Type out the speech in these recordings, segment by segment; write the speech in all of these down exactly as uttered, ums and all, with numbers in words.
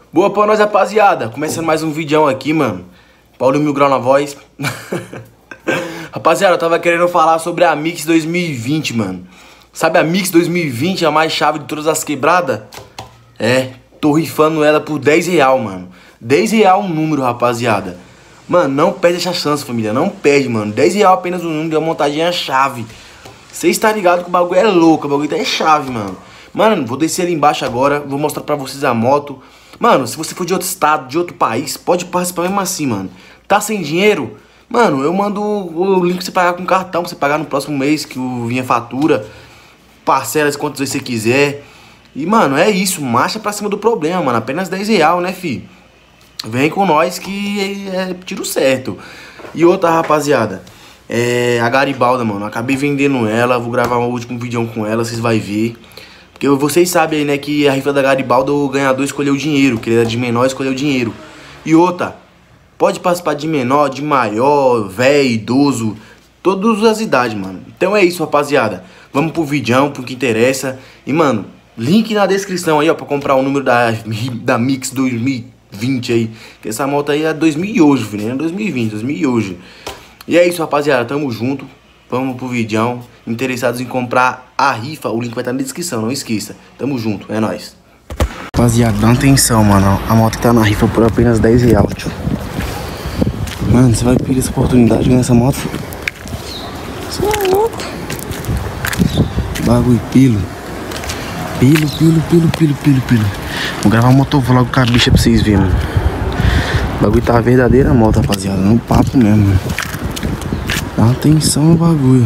Boa pra nós, rapaziada. Começando mais um vídeo aqui, mano. Paulo Mil Grau na voz. Rapaziada, eu tava querendo falar sobre a Mix dois mil e vinte, mano. Sabe a Mix dois mil e vinte, a mais chave de todas as quebradas? É, tô rifando ela por dez real, mano. dez real um número, rapaziada. Mano, não perde essa chance, família. Não perde, mano. dez real apenas um número e a montagem é a chave. Vocês tá ligado que o bagulho é louco. O bagulho tá é chave, mano. Mano, vou descer ali embaixo agora. Vou mostrar pra vocês a moto. Mano, se você for de outro estado, de outro país, pode participar mesmo assim, mano. Tá sem dinheiro? Mano, eu mando o link pra você pagar com cartão, pra você pagar no próximo mês, que o vinha fatura. Parcelas quantas vezes você quiser. E, mano, é isso. Marcha pra cima do problema, mano. Apenas dez real, né, fi? Vem com nós que é tiro certo. E outra, rapaziada, é a Garibalda, mano. Acabei vendendo ela. Vou gravar um último vídeo com ela, vocês vão ver. Porque vocês sabem aí, né, que a rifa da Garibalda, o ganhador escolheu o dinheiro. Que ele era de menor, escolheu o dinheiro. E outra, pode participar de menor, de maior, velho, idoso, todas as idades, mano. Então é isso, rapaziada. Vamos pro vídeo, pro que interessa. E, mano, link na descrição aí, ó, pra comprar o número da, da Mix dois mil e vinte aí. Que essa moto aí é dois mil e hoje, filho, é dois mil e vinte, dois mil e hoje. E é isso, rapaziada, tamo junto. Vamos pro vídeo. Interessados em comprar a rifa, o link vai estar na descrição, não esqueça. Tamo junto, é nóis. Rapaziada, dá atenção, mano. A moto que tá na rifa por apenas dez reais, tio. Mano, você vai perder essa oportunidade de ganhar essa moto? Você é louco. Bagulho pilo. Pilo, pilo, pilo, pilo, pilo, pilo. Vou gravar um motovlog com a bicha pra vocês verem, mano. O bagulho tá verdadeira moto, rapaziada. Não papo mesmo, mano. Dá atenção no bagulho.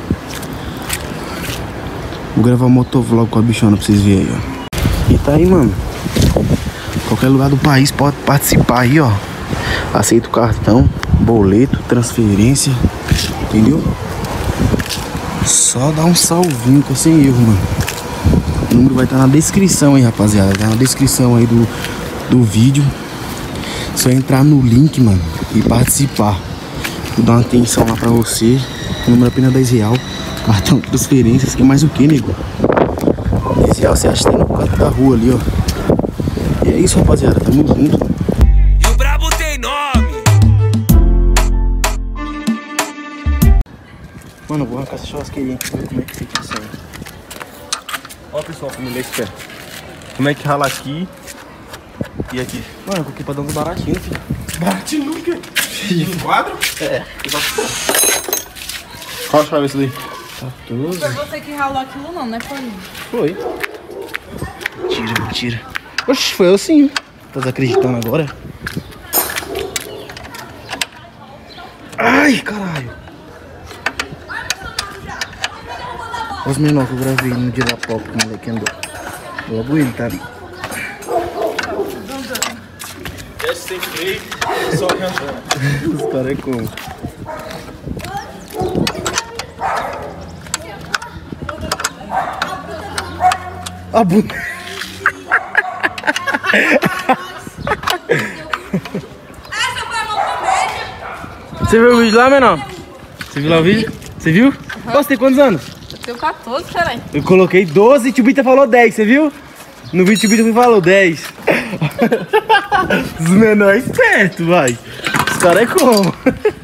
Vou gravar um motovlog com a bichona pra vocês verem aí, ó. E tá aí, mano. Qualquer lugar do país pode participar aí, ó. Aceito cartão, boleto, transferência. Entendeu? Só dá um salvinho que é sem erro, mano. O número vai estar na descrição aí, rapaziada. Tá na descrição aí do, do vídeo. Só entrar no link, mano, e participar. Vou dar uma atenção lá pra você. O número é apenas dez real. Cartão de transferência. Você quer mais o que, nego? dez real você acha que tem no canto da rua ali, ó. E é isso, rapaziada. Tamo junto. E o brabo tem nome. Mano, eu vou arrancar essa churrasqueirinha aqui pra ver como é que fica isso aí. Ó, pessoal, família esperta. Como é que rala aqui e aqui? Mano, eu coloquei pra dar um baratinho, filho. Bate nunca. De quadro? É. Qual a chave esse daí? quatorze. Foi você que ralou aquilo não, né, Paulinho? Foi. Mentira, mentira. Oxe, foi eu sim. Tá desacreditando agora? Ai, caralho. Olha os menores que eu gravei no dia da pop que o moleque andou. Logo ele tá ali. Desce sem freio, só cantando. Os caras é como? A bunda. Você viu o vídeo lá, menor? Você viu lá o vídeo? Você viu? Uhum. Você tem quantos anos? Eu tenho quatorze, peraí. Eu coloquei doze e o Tio Bita falou dez, você viu? No vídeo o Tio Bita me falou dez. Os menores espertos, vai. Os caras é como?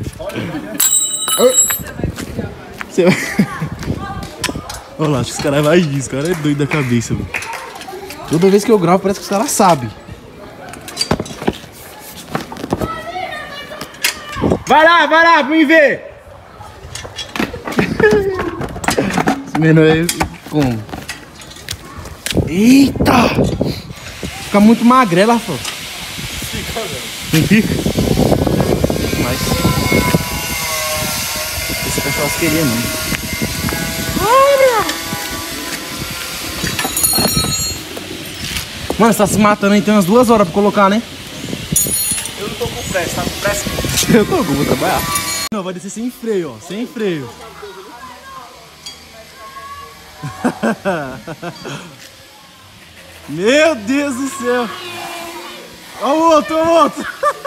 Você vai... Olha lá, acho que os caras vão agir, os caras é doido da cabeça, mano. Toda vez que eu gravo parece que os caras sabem. Vai lá, vai lá, pra me ver! Esse menor é como? Eita! Fica muito magrela, pô. Fica, velho. Não fica? Mas... esse cachorro queria, mano. Mano, você tá se matando aí, tem umas duas horas pra colocar, né? Eu não tô com pressa, tá com pressa? Eu tô, eu vou trabalhar. Não, vai descer sem freio, ó, sem freio. Meu Deus do céu. Olha o outro, olha o outro.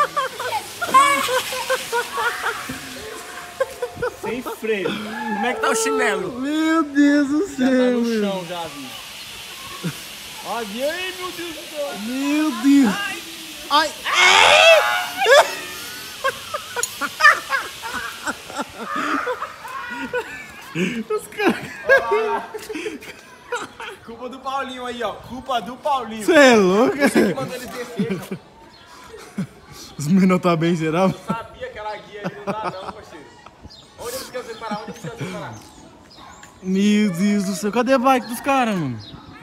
Sem freio. Como é que tá o chinelo? Meu Deus do Já tá céu, no meu. chão já, vi. Ai, meu Deus do céu. Meu Deus. Ai. Os caras. Culpa do Paulinho aí, ó. Culpa do Paulinho. Você é louco? Você que mandou eles descer, Os menores tá bem, será? Eu sabia que aquela guia ali não dá não, parceiro. Onde eles querem separar? Onde eles querem separar? Meu Deus do céu, cadê a bike dos caras, mano?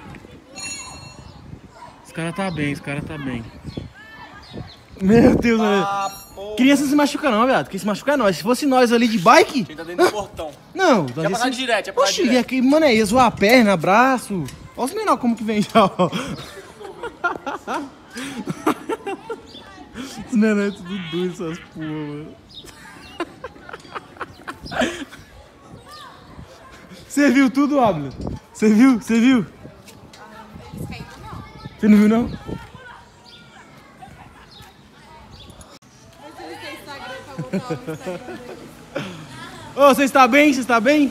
Os caras tá bem, os caras tá bem. Meu Deus, Ah, velho. porra. Criança não se machuca não, viado. Quem se machuca é nós. Se fosse nós ali de bike... Quem tá dentro do portão? Não, Ia nós passar ia- direto, ia passar Oxi, direto. aqui, mano, ia zoar a perna, braço. Olha os menores como que vem já, ó. Os menores é tudo doido, essas porra, mano. Você viu tudo, Abner? Você viu? Você viu? Você não viu, não? Ô, você está bem? Você está bem?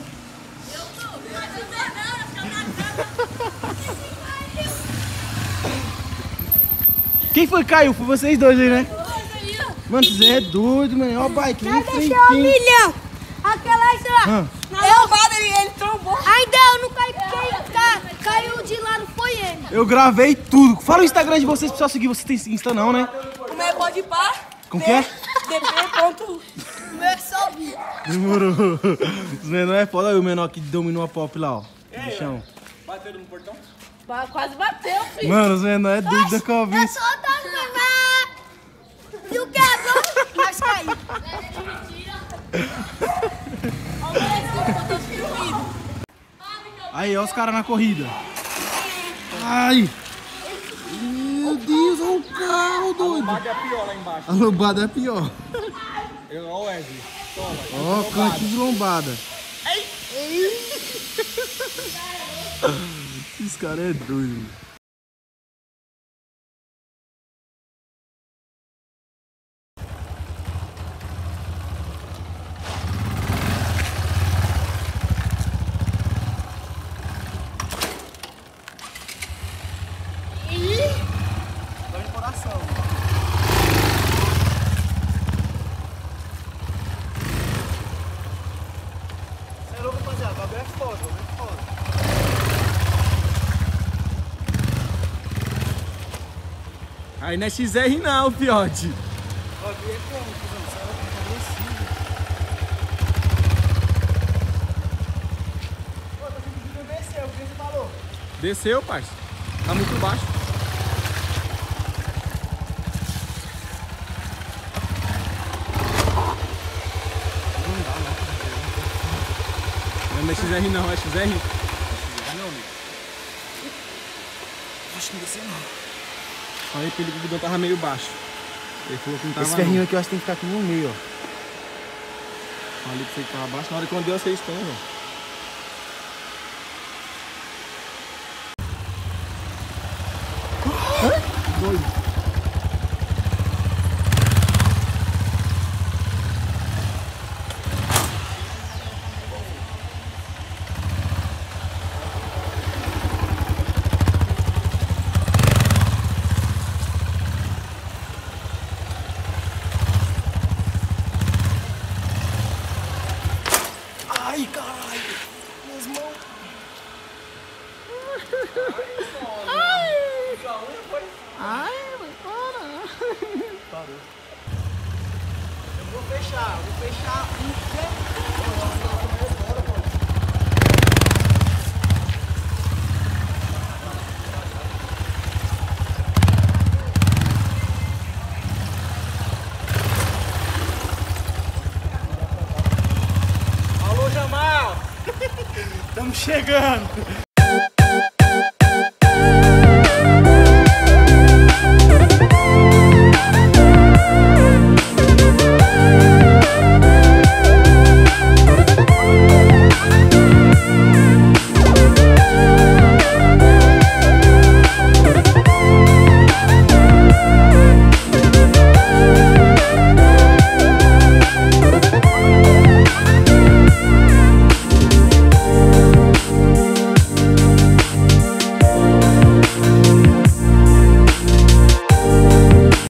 Quem foi que caiu? Foi vocês dois aí, né? Mano, você é doido, mano. Ó o bike, nem Deixa eu um milhão. Aquela Ah. eu, ele, ele trombou. Ainda eu não caí, quem ca, caiu de lado foi ele. Eu gravei tudo. Fala o Instagram de vocês pra só seguir. Você tem Insta não, né? O meu pode ir pra Como que é? D P ponto. O meu é só vir. Demorou. Os menores é foda. Olha o menor que dominou a pop lá, ó. No chão. Bateu no portão? Ba- Quase bateu, filho. Mano, os menores é doido da Eu cabeça. sou da mamãe. E o quebrou, mas caiu. Aí, ó os caras na corrida. Ai. Meu Deus, olha o carro, doido. Lombada é pior lá embaixo. A lombada é pior. Eu, ó, Wesley. Toma. Ó, canto de lombada. Esse cara é doido. Dá de coração. Você é louco, rapaziada. O bagulho é foda, o bagulho é foda. Aí não é X R não, fiote. O bagulho é como, cuzão? Você é louco, tá agressivo. Pô, tô conseguindo descer, o que você falou? Desceu, parça. Tá muito baixo. Não é X R não, é X R? Não, amigo. Acho que não desceu não. Falei pra ele que o bidão tava meio baixo. Ele falou que não tava Esse não. ferrinho aqui eu acho que tem que ficar aqui no meio, ó. Falei pra você que tava baixo. Na hora que eu dei, vocês estão, velho. Doido. Ai, caralho. Minhas mãos. Ai, vai parar. Parou. Eu vou fechar, vou fechar um Alô, Jamal! Estamos chegando!